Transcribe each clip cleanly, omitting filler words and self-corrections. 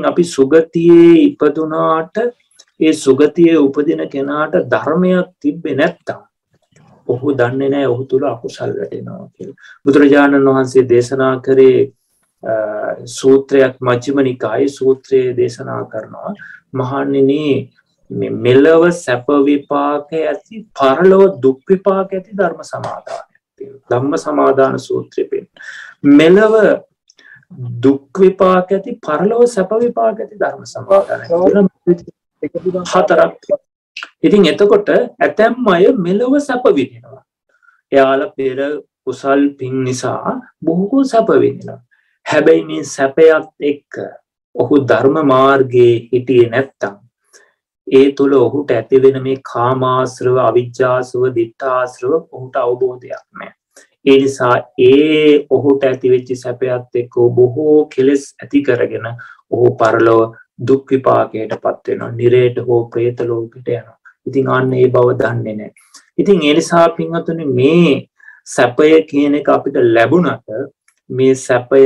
ඉතින් අපි සුගතියේ ඉපදුනාට ඒ සුගතියේ උපදින කෙනාට ධර්මයක් තිබ්බේ නැත්තම් ඔහු දන්නේ නැහැ ඔහු තුල අකුසල් වැටෙනවා කියලා. බුදුරජාණන් වහන්සේ දේශනා කරේ සූත්‍රයක් මජ්ක්‍ධිම නිකායේ සූත්‍රයේ දේශනා කරනවා මහණෙනි මේ මෙලව සැප විපාක ඇති පරලොව දුක් විපාක ඇති ධර්ම සමාදානයක් තියෙනවා. ධම්ම සමාදාන සූත්‍රයේ පෙන්න. මෙලව දුක් විපාක ඇති පරලොව සැප විපාක ඇති ධර්ම සමාදානයක් තියෙනවා. හතරක්. ඉතින් එතකොට ඇතැම් අය මෙලව සැප විඳිනවා. එයාලා පෙර කුසල් පින් නිසා බොහෝ සැප විඳිනවා. හැබැයි මේ සැපයත් එක්ක ඔහු ධර්ම මාර්ගයේ හිටියේ නැත්තම් ඒ තුල ඔහුට ඇති වෙන මේ කාමාශ්‍රව, අවිජ්ජාශ්‍රව, දිඨාශ්‍රව ඔහුට අවබෝධයක් නැහැ. ඒ නිසා ඒ ඔහුට ඇති වෙච්ච සැපයත් එක්ක බොහෝ කෙලෙස් ඇති කරගෙන ඔහු පරලොව දුක් විපාකයටපත් වෙනවා. නිරේට හෝ പ്രേත ලෝකයට යනවා. ඉතින් අන්න ඒ බව දන්නේ නැහැ. ඉතින් ඒ නිසා පින්වතුනි මේ සැපය කියන එක අපිට ලැබුණට මේ සැපය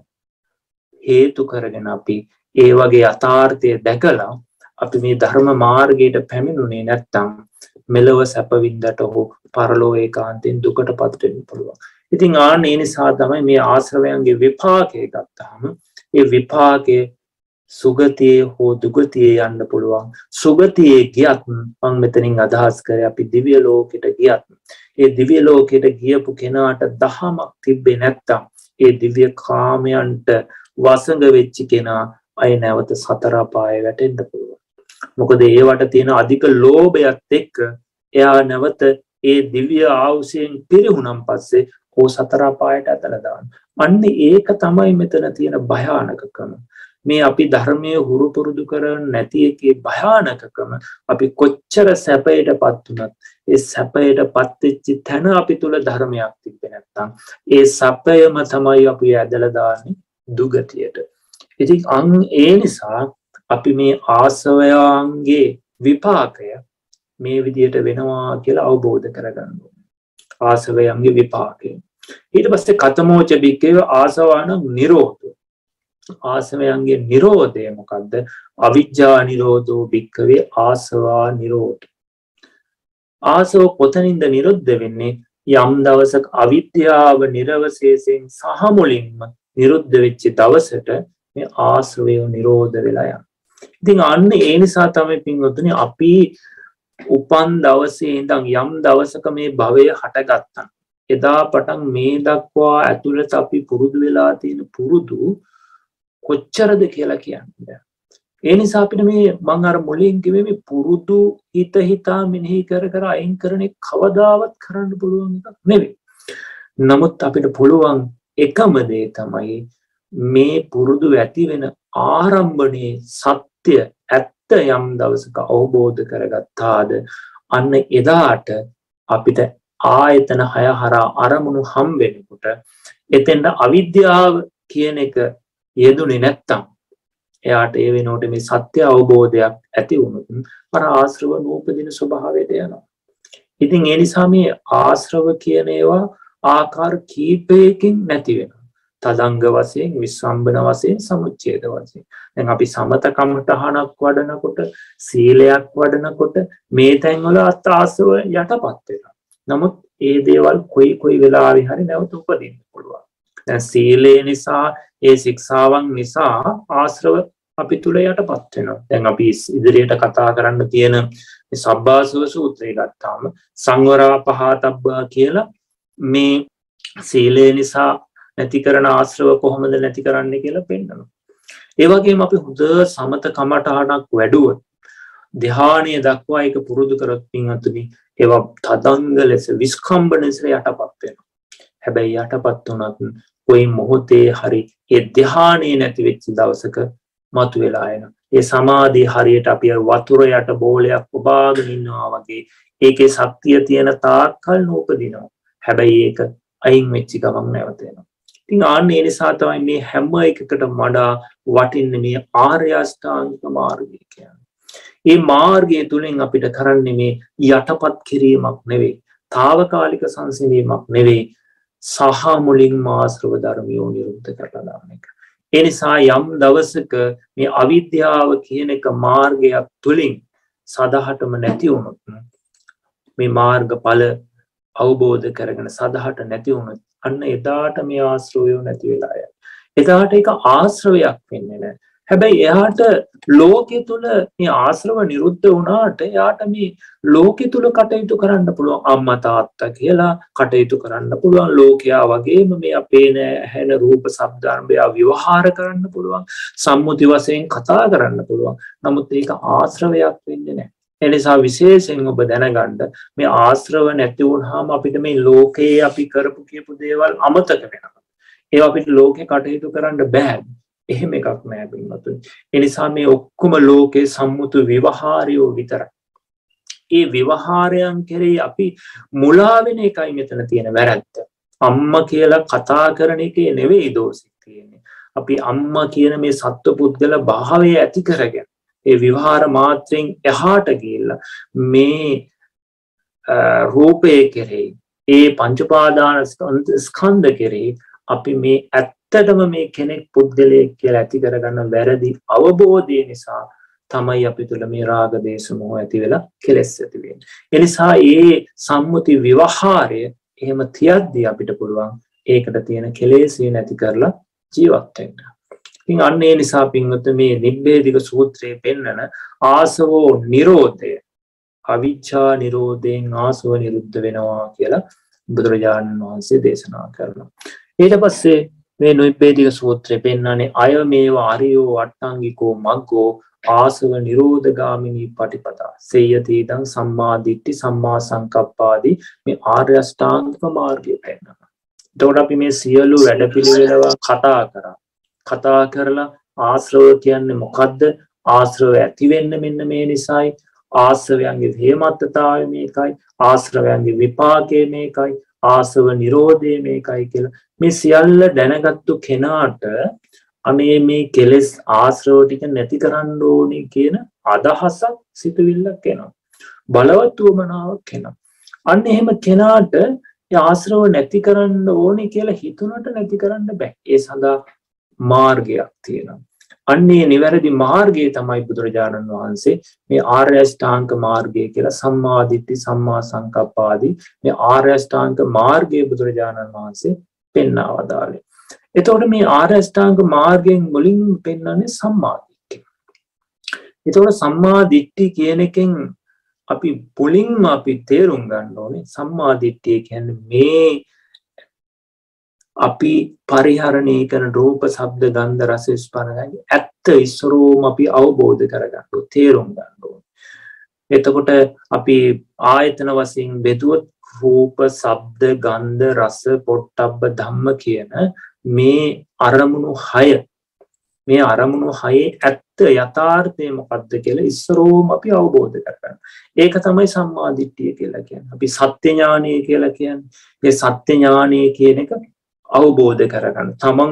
හේතු කරගෙන අපි ඒ වගේ යථාර්ථය දැකලා අපි මේ ධර්ම මාර්ගයට පැමිණුනේ නැත්තම් මෙලව සැප වින්දට හෝ පරලෝ ඒකාන්තයෙන් දුකටපත් වෙන්න පුළුවන්. ඉතින් ආන්න ඒ නිසා තමයි මේ ආශ්‍රවයන්ගේ විපාකය ගත්තාම ඒ විපාකයේ සුගතියේ හෝ දුගතියේ යන්න පුළුවන්. සුගතියේ ගියත් මම මෙතනින් අදහස් කරේ අපි දිව්‍ය ලෝකෙට ගියත් ඒ දිව්‍ය ලෝකෙට ගියපු කෙනාට දහමක් තිබ්බේ නැත්තම් ඒ දිව්‍ය කාමයන්ට වසඟ වෙච්ච කෙනා අය නැවත සතර අපායේ වැටෙන්න පුළුවන්. මොකද ඒවට තියෙන අධික ලෝභයත් එක්ක එයා නැවත ඒ දිව්‍ය ආයුෂයෙන් පිරිහුණන් පස්සේ ਉਹ සතර අපායට ඇදලා දානවා. අන්න ඒක තමයි මෙතන තියෙන භයානකකම. මේ අපි ධර්මයේ හුරු පුරුදු කරන්නේ නැති එකේ භයානකකම අපි කොච්චර සැපයටපත් වුණත් ඒ සැපයටපත් වෙච්ච තැන අපි තුල ධර්මයක් තිබෙන්නේ නැත්නම් ඒ සැපයම තමයි අපි ඇදලා දාන්නේ දුගතියට. ඉතින් ඒ නිසා අපි මේ ආසවයන්ගේ විපාකය මේ විදියට වෙනවා කියලා අවබෝධ කරගන්න ඕනේ. ආසවයන්ගේ විපාකය. ඊට පස්සේ කතමෝච බික්කේ ආසවාන නිරෝධ. ආසවයන්ගේ නිරෝධය මොකද්ද? අවිජ්ජා නිරෝධෝ භික්ඛවේ ආසවා නිරෝධ. ආසව කොතනින්ද නිරුද්ධ වෙන්නේ? යම් දවසක අවිද්‍යාව නිර්වශේෂයෙන් සහ මුලින්ම නිරුද්ධ වෙච්ච දවසට මේ ආශ්‍රවය නිරෝධ වෙලා යනවා. ඉතින් අන්න ඒ නිසා තමයි පින්වතුනි අපි උපන් දවසේ ඉඳන් යම් දවසක මේ භවය හටගත්තා. එදා පටන් මේ දක්වා ඇතුළත අපි පුරුදු වෙලා තියෙන පුරුදු කොච්චරද කියලා කියන්නේ. ඒ නිසා අපිට මේ මම අර මුලින් කිව්වේ මේ පුරුදු හිතා මෙනෙහි කර අයින් කරන්නේ කවදාවත් කරන්න පුළුවන් එකක් නෙවෙයි. නමුත් අපිට පුළුවන් එකම දේ තමයි මේ පුරුදු ඇති වෙන ආරම්භණයේ සත්‍ය ඇත්ත යම් දවසක අවබෝධ කරගත්තාද අන්න එදාට අපිට ආයතන 6 හරහා අරමුණු හම් වෙනකොට එතෙන්ට අවිද්‍යාව කියන එක යෙදුනේ නැත්තම් එයාට ඒ වෙනකොට මේ සත්‍ය අවබෝධයක් ඇති වුණොත් අර ආශ්‍රව නූපදින ස්වභාවයට යනවා. ඉතින් ඒ නිසා මේ ආශ්‍රව කියන ඒවා ආකාර කීපයකින් නැති වෙනවා. තදංග වශයෙන්, විස්සම්බන වශයෙන්, සමුච්ඡේද වශයෙන්. දැන් අපි සමත කමඨහනක් වඩනකොට, සීලයක් වඩනකොට මේ තැන්වල ආශ්‍රව යටපත් වෙනවා. නමුත් ඒ දේවල් කොයි වෙලාවෙ හරි නැවත උපදින්න පුළුවන්. දැන් සීලය නිසා, ඒ ශික්ෂාවන් නිසා ආශ්‍රව අපි තුල යටපත් වෙනවා. දැන් අපි ඉදිරියට කතා කරන්න තියෙන මේ සබ්බාසව සූත්‍රය ගත්තාම සංවරා පහතබ්බා කියලා මේ සීලය නිසා නැති කරන ආශ්‍රව කොහොමද නැති කරන්නේ කියලා පෙන්නනවා. ඒ වගේම අපි හොඳ සමත කමඨහනක් වැඩුවොත් ධ්‍යානීය දක්වා ඒක පුරුදු කරොත් පින්වත්නි ඒවා තදංග ලෙස විස්කම්බන ලෙස යටපත් වෙනවා. හැබැයි යටපත් වුණත් කොයි මොහොතේ හරි ඒ ධ්‍යානීය නැති වෙච්ච දවසක මතුවලා එනවා. ඒ සමාධිය හරියට අපි වතුර යට බෝලයක් ඔබාගෙන ඉන්නවා වගේ ඒකේ ශක්තිය තියෙන තාක්කල් නූපදිනවා. හැබැයි ඒක අයින් වෙච්ච ගමන් නැවත එනවා. ඉතින් ආන්න ඒ නිසා තමයි මේ හැම එකකටම වඩා වටින්නේ මේ ආර්ය අෂ්ටාංගික මාර්ගය කියන්නේ. මේ මාර්ගය තුලින් අපිට කරන්නේ මේ යටපත් කිරීමක් නෙවෙයි, తాවකාලික සංසිඳීමක් නෙවෙයි, සහ මුලින්ම ආශ්‍රව ධර්මියෝ නිරුද්ධ කරලා දාන එක. ඒ නිසා යම් දවසක මේ අවිද්‍යාව කියන එක මාර්ගයක් තුලින් සදහටම නැති වුණොත් මේ මාර්ගඵල අවබෝධ කරගෙන සදහට නැති වුණොත් අන්න එදාට මේ ආශ්‍රවය නැති වෙලා යනවා. එදාට ඒක ආශ්‍රවයක් වෙන්නේ නැහැ. හැබැයි එයාට ලෝකෙ තුල මේ ආශ්‍රව නිරුද්ධ වුණාට එයාට මේ ලෝකෙ තුල කටයුතු කරන්න පුළුවන්. අම්මා තාත්තා කියලා කටයුතු කරන්න පුළුවන්. ලෝකයා වගේම මේ අපේ ඇහෙන රූප ශබ්ද අරඹය ව්‍යවහාර කරන්න පුළුවන්. සම්මුති වශයෙන් කතා කරන්න පුළුවන්. නමුත් ඒක ආශ්‍රවයක් වෙන්නේ නැහැ. ඒ නිසා විශේෂයෙන් ඔබ දැනගන්න මේ ආශ්‍රව නැති වුණාම අපිට මේ ලෝකේ අපි කරපු කියපු දේවල් අමතක වෙනවා. ඒවා අපිට ලෝකේ කටයුතු කරන්න බෑ. එහෙම එකක් නෑ පින්වතුනි. ඒ නිසා මේ ඔක්කොම ලෝකේ සම්මුතු විවහාරය විතරයි. ඒ විවහාරයන් කෙරෙහි අපි මුලා වෙන එකයි මෙතන තියෙන වැරද්ද. අම්මා කියලා කතා කරන එකේ නෙවෙයි දෝෂෙ තියෙන්නේ. අපි අම්මා කියන මේ සත්පුද්ගල භාවය ඇති කරගෙන ඒ විවහාර මාත්‍රෙන් එහාට ගිහිල්ලා මේ රූපයේ කෙරෙහි ඒ පංච උපාදාන ස්කන්ධ කෙරෙහි අපි මේ ඇත්තටම මේ කෙනෙක් පුද්ගලයෙක් කියලා ඇති කරගන්න වැරදි අවබෝධය නිසා තමයි අපි තුල මේ රාග දේශ මොහ ඇති වෙලා කෙලෙස් ඇති වෙන්නේ. ඒ නිසා මේ සම්මුති විවහාරය එහෙම තියද්දී අපිට පුළුවන් ඒකට තියෙන කෙලෙස් නැති කරලා ජීවත් වෙන්න. ඉතින් අන්න ඒ නිසා පින්වත්නි මේ නිබ්බේධික සූත්‍රයේ පෙන්නන ආසවෝ නිරෝධය අවිච්ඡා නිරෝධයෙන් ආසව නිරුද්ධ වෙනවා කියලා බුදුරජාණන් වහන්සේ දේශනා කරනවා. ඊට පස්සේ මේ නිබ්බේධික සූත්‍රයේ පෙන්නන්නේ අයමේව අරියෝ අට්ඨංගිකෝ මග්ගෝ ආසව නිරෝධ ගාමිනී පටිපදා සේයති ඉදං සම්මා දිට්ඨි සම්මා සංකප්පාදී මේ ආර්ය අෂ්ටාංගික මාර්ගය පෙන්නනවා. එතකොට අපි මේ සියලු වැඩපිළිවෙලව කතා කරලා ආශ්‍රව කියන්නේ මොකද්ද? ආශ්‍රව ඇති වෙන්න මෙන්න මේ නිසායි. ආශ්‍රවයන්ගේ හේමත්තතාවය මේකයි. ආශ්‍රවයන්ගේ විපාකය මේකයි. ආසව නිරෝධය මේකයි කියලා මේ සියල්ල දැනගත්තු කෙනාට අනේ මේ කෙලෙස් ආශ්‍රව ටික නැති කරන්න ඕනේ කියන අදහසක් සිතුවිල්ලක් එනවා. බලවත් වමනාවක් එනවා. අන්න එහෙම කෙනාට ඒ ආශ්‍රව නැති කරන්න ඕනේ කියලා හිතුනට නැති කරන්න බෑ. ඒ සඳහා මාර්ගයක් තියෙනවා. අන්නේ නිවැරදි මාර්ගය තමයි බුදුරජාණන් වහන්සේ මේ ආර්ය අෂ්ටාංග මාර්ගය කියලා සම්මා දිට්ඨි සම්මා සංකප්ප ආදී මේ ආර්ය අෂ්ටාංග මාර්ගය බුදුරජාණන් වහන්සේ පෙන්වා වදාළේ. එතකොට මේ ආර්ය අෂ්ටාංග මාර්ගයෙන් මුලින් පෙන්වන්නේ සම්මා දිට්ඨිය. එතකොට සම්මා දිට්ඨිය කියන එකෙන් අපි මුලින්ම අපි තේරුම් ගන්න ඕනේ සම්මා දිට්ඨිය කියන්නේ මේ අපි පරිහරණය කරන රූප ශබ්ද ගන්ධ රස ස්පර්ශයන්ගේ ඇත්ත ඉස්සරෝම අපි අවබෝධ කරගන්න තේරුම් ගන්න ඕනේ. එතකොට අපි ආයතන වශයෙන් බෙදුවොත් රූප ශබ්ද ගන්ධ රස පොට්ටබ්බ ධම්ම කියන මේ අරමුණු 6 මේ අරමුණු 6 ඇත්ත යථාර්ථය මොකද්ද කියලා ඉස්සරෝම අපි අවබෝධ කරගන්න. ඒක තමයි සම්මා දිට්ඨිය කියලා කියන්නේ. අපි සත්‍ය ඥානය කියලා කියන්නේ. මේ සත්‍ය ඥානය කියන එක අවබෝධ කරගන්න. තමන්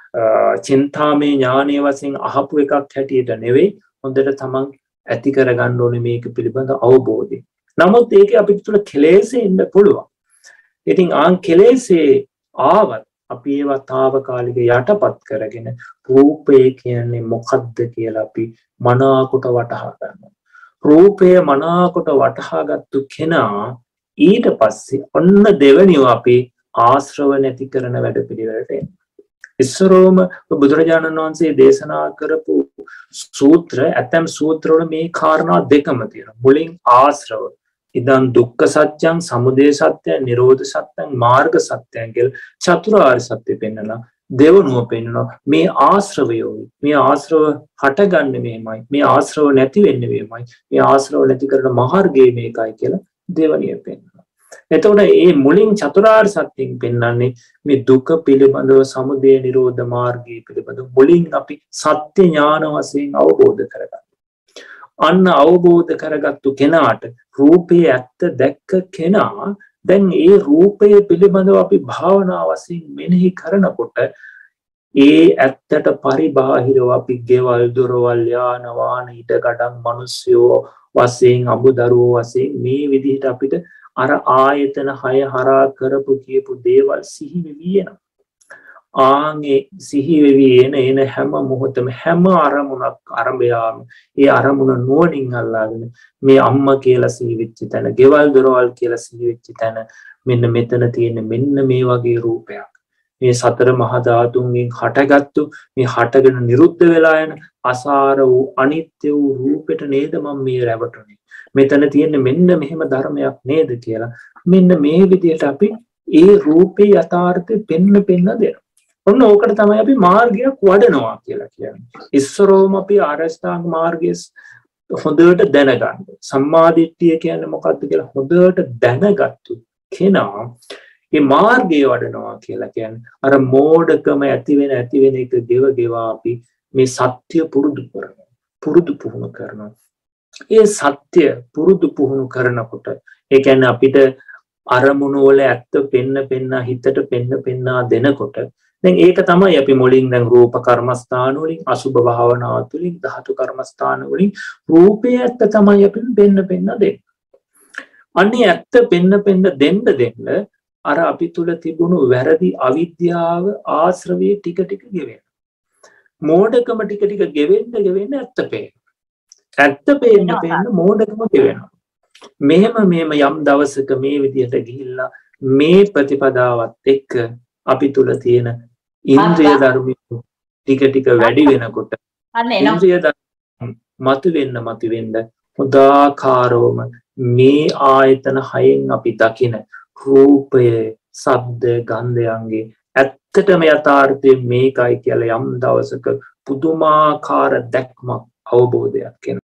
චින්තාමය ඥානය වශයෙන් අහපු එකක් හැටියට නෙවෙයි හොඳට තමන් ඇති කරගන්න ඕනේ මේක පිළිබඳ අවබෝධය. නමුත් ඒකේ අපිට තුල කෙලෙස් එන්න පුළුවන්. ඉතින් ආන් කෙලෙස්ේ ආවත් අපි ඒවා తాවකාලික යටපත් කරගෙන රූපය කියන්නේ මොකද්ද කියලා අපි මනාකොට වටහා ගන්නවා. රූපය මනාකොට වටහාගත්තු කෙනා ඊට පස්සේ ඔන්න දෙවෙනිව අපි ආශ්‍රව නැති කරන වැඩ පිළිවෙලට එනවා. ඉස්සරෝම බුදුරජාණන් වහන්සේ දේශනා කරපු සූත්‍ර ඇතම් සූත්‍රවල මේ කාරණා දෙකම තියෙනවා. මුලින් ආශ්‍රව ඉදන් දුක්ඛ සත්‍යං සමුදය සත්‍යං නිරෝධ සත්‍යං මාර්ග සත්‍යං කියලා චතුරාර්ය සත්‍ය පෙන්නලා දෙවනුව පෙන්නනවා මේ ආශ්‍රවයෝයි මේ ආශ්‍රව හටගන්නේ මේමයි මේ ආශ්‍රව නැති වෙන්නේ මේමයි මේ ආශ්‍රව නැති කරන මාර්ගය මේකයි කියලා දෙවනිය පෙන්නනවා. එතකොට මේ මුලින් චතුරාර්ය සත්‍යයෙන් පෙන්වන්නේ මේ දුක පිළිබඳව සමුදය නිරෝධ මාර්ගය පිළිබඳව මුලින් අපි සත්‍ය ඥාන වශයෙන් අවබෝධ කරගන්න. අන්න අවබෝධ කරගත්තු කෙනාට රූපේ ඇත්ත දැක්ක කෙනා දැන් ඒ රූපය පිළිබඳව අපි භාවනා වශයෙන් මෙනෙහි කරනකොට ඒ ඇත්තට පරිබාහිරව අපි ගෙවල් දොරවල් යාන වාහන ඊට ගඩන් මිනිස්සුયો වශයෙන් අමුදරුවෝ වශයෙන් මේ විදිහට අපිට අර ආයතන 6 හරහා කරපු කියපු දේවල් සිහි වෙවි එනවා. ආන්ගේ සිහි වෙවි එන හැම මොහොතම හැම අරමුණක් අරඹයාම ඒ අරමුණ නුවණින් අල්ලාගෙන මේ අම්මා කියලා සිහි වෙච්ච තැන, ගෙවල් දොරවල් කියලා සිහි වෙච්ච තැන මෙන්න මෙතන තියෙන මෙන්න මේ වගේ රූපයක්. මේ සතර මහා ධාතුන්ගෙන් හටගත්තු මේ හටගෙන නිරුද්ධ වෙලා යන අසාර වූ අනිත්‍ය වූ රූපෙට නේද මම මේ රැවටුනේ. මෙතන තියෙන්නේ මෙන්න මෙහෙම ධර්මයක් නේද කියලා. මෙන්න මේ විදිහට අපි ඒ රූපේ යථාර්ථය පෙන්න දෙනවා. ඔන්න ඕකට තමයි අපි මාර්ගයක් වඩනවා කියලා කියන්නේ. ඉස්සරෝම අපි ආරෂ්ඨාංග මාර්ගයේ හොඳට දැනගන්න. සම්මාදිට්ඨිය කියන්නේ මොකක්ද කියලා හොඳට දැනගත්තු කෙනා මේ මාර්ගය වඩනවා කියලා කියන්නේ අර මෝඩකම ඇති වෙන එක ගෙවා අපි මේ සත්‍ය පුරුදු කරනවා. පුරුදු පුහුණු කරනවා. ඒ සත්‍ය පුරුදු පුහුණු කරනකොට ඒ කියන්නේ අපිට අරමුණු වල ඇත්ත පෙන්න හිතට පෙන්න දෙනකොට දැන් ඒක තමයි අපි මුලින් දැන් රූප කර්මස්ථාන වලින් අසුභ භාවනාව තුළින් ධාතු කර්මස්ථාන වලින් රූපේ ඇත්ත තමයි අපි පෙන්න දෙන්නේ. අන්නේ ඇත්ත පෙන්න දෙන්න අර අපි තුල තිබුණු වැරදි අවිද්‍යාව ආශ්‍රවයේ ටික ගෙවෙනවා. මෝඩකම ටික ගෙවෙන්න ඇත්ත පේනවා. ඇත්ත පේන්න මෝඩකම ගෙවෙනවා. මෙහෙම යම් දවසක මේ විදිහට ගිහිල්ලා මේ ප්‍රතිපදාවත් එක්ක අපි තුල තියෙන ඉන්ද්‍රිය ධර්ම ටික වැඩි වෙනකොට ඉන්ද්‍රිය ධර්ම මතුවෙන්න හොදාකාරවම මේ ආයතන හයෙන් අපි දකින රූපය, ශබ්ද, ගන්ධයන්ගේ ඇත්තටම යථාර්ථය මේකයි කියලා යම් දවසක පුදුමාකාර දැක්මක් අවබෝධයක් එනවා.